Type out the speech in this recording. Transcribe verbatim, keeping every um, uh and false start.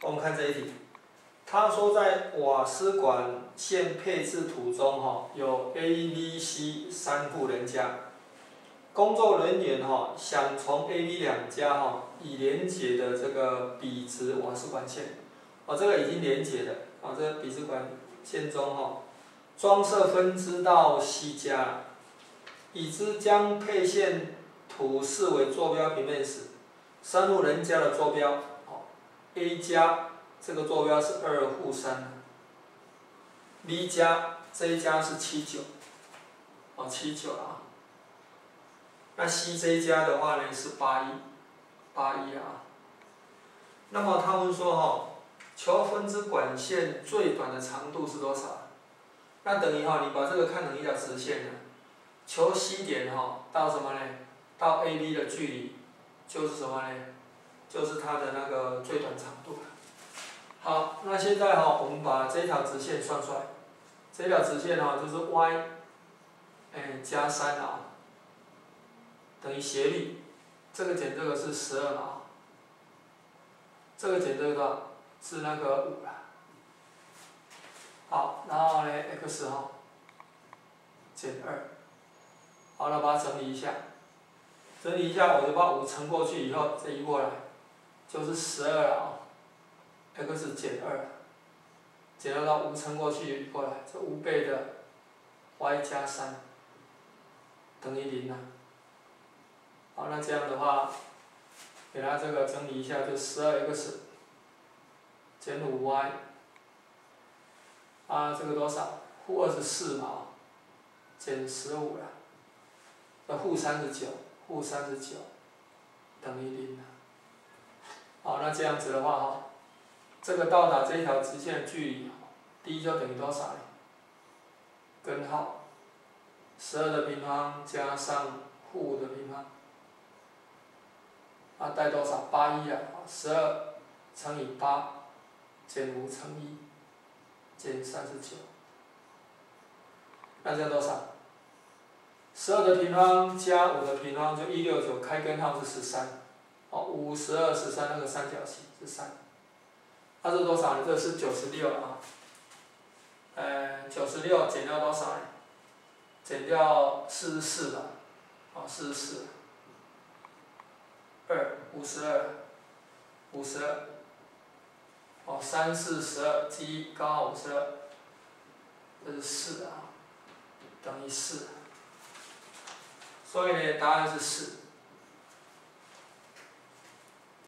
我们看这一题，他说在瓦斯管线配置图中，哈，有 A、B、C 三户人家，工作人员哈想从 A、B 两家哈已连接的这个笔直瓦斯管线，哦，这个已经连接的，啊，这个笔直管线中哈装设分支到 C 家，已知将配线图视为坐标平面时，三户人家的坐标。A 家这个坐标是二负三 ，B 家这一家是七九，哦七九啊。那 C 这一家的话呢是八一，八一啊。那么他们说哈、哦，求分支管线最短的长度是多少？那等于哈、哦，你把这个看成一条直线呢，求 C 点哈、哦、到什么呢？到 A B 的距离就是什么呢？就是它的那个最短长度。好，那现在哈，我们把这条直线算出来。这条直线哈，就是 y， 哎加三啊，等于斜率，这个减这个是十二嘛，这个减这个多少？是那个五啦。好，然后呢 x 哈减二，好了，把它整理一下，整理一下，我就把五乘过去以后，再移过来，就是十二了啊。x 减二，减二到五乘过去过来，这五倍的 y 加三等于零啊。好，那这样的话，给它这个整理一下，就十二 x 减五 y， 啊，这个多少？负二十四嘛，减十五了，那负三十九，负三十九等于零啊。好，那这样子的话哈。这个到达这条直线的距离 ，d 就等于多少呢？根号，十二的平方加上负五的平方，啊，带多少？八一啊，十二乘以八减五乘一减三十九，那这样多少？十二的平方加五的平方就一百六十九，开根号是十三，哦，五、十二、十三那个三角形是三。它是多少呢？这是九十六啊，呃，九十六减掉多少呢？减掉四十四吧，哦，四十四，二，五十二，五十二，哦，三四十二，一刚好五十二，这是四啊，等于四，所以呢，答案是四。